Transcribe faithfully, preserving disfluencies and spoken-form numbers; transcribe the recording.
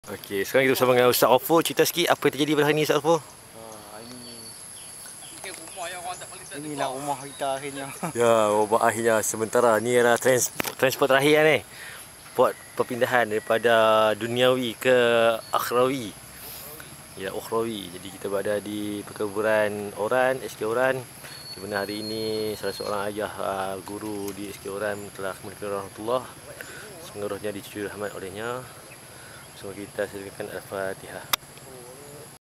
Okey, sekarang kita bersama dengan Ustaz Ofo. Cerita sikit apa yang terjadi pada hari ni, Ustaz Ofo? Ah, ini inilah rumah kita akhirnya. Ya, rumah akhirnya sementara. Ni adalah trans transport terakhir ni. Buat perpindahan daripada duniawi ke akhrawi. Ya, ukhrawi. Jadi kita berada di perkuburan Oran, S K Oran. Di mana hari ini salah seorang ayah uh, guru di S K Oran telah meninggal rahmatullah. Semoga rohnya dicucuri rahmat olehnya. Semoga kita silakan Al-Fatihah.